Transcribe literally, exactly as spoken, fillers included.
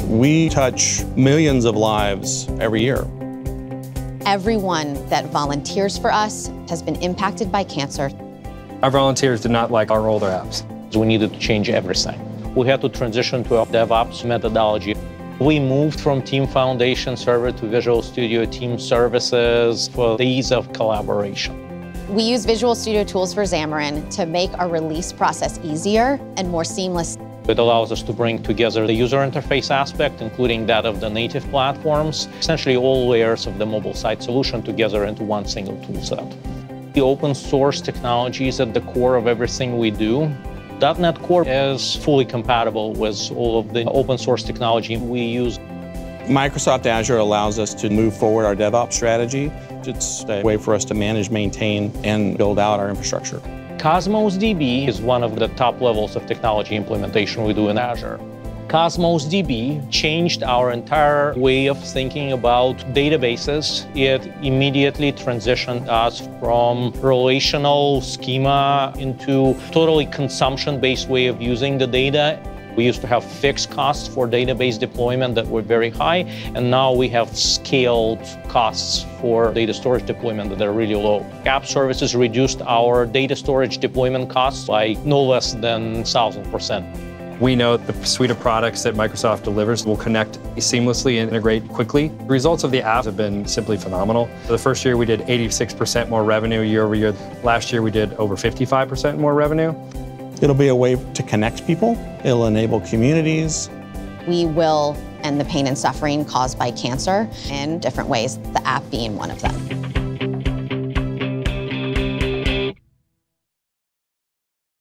We touch millions of lives every year. Everyone that volunteers for us has been impacted by cancer. Our volunteers did not like our older apps. We needed to change everything. We had to transition to a DevOps methodology. We moved from Team Foundation Server to Visual Studio Team Services for the ease of collaboration. We use Visual Studio tools for Xamarin to make our release process easier and more seamless. It allows us to bring together the user interface aspect, including that of the native platforms, essentially all layers of the mobile site solution together into one single tool set. The open source technology is at the core of everything we do. dot net Core is fully compatible with all of the open source technology we use. Microsoft Azure allows us to move forward our DevOps strategy. It's a way for us to manage, maintain, and build out our infrastructure. Cosmos D B is one of the top levels of technology implementation we do in Azure. Cosmos D B changed our entire way of thinking about databases. It immediately transitioned us from relational schema into totally consumption-based way of using the data. We used to have fixed costs for database deployment that were very high, and now we have scaled costs for data storage deployment that are really low. App services reduced our data storage deployment costs by no less than one thousand percent. We know the suite of products that Microsoft delivers will connect seamlessly and integrate quickly. The results of the apps have been simply phenomenal. The first year we did eighty-six percent more revenue year over year. Last year we did over fifty-five percent more revenue. It'll be a way to connect people. It'll enable communities. We will end the pain and suffering caused by cancer in different ways, the app being one of them.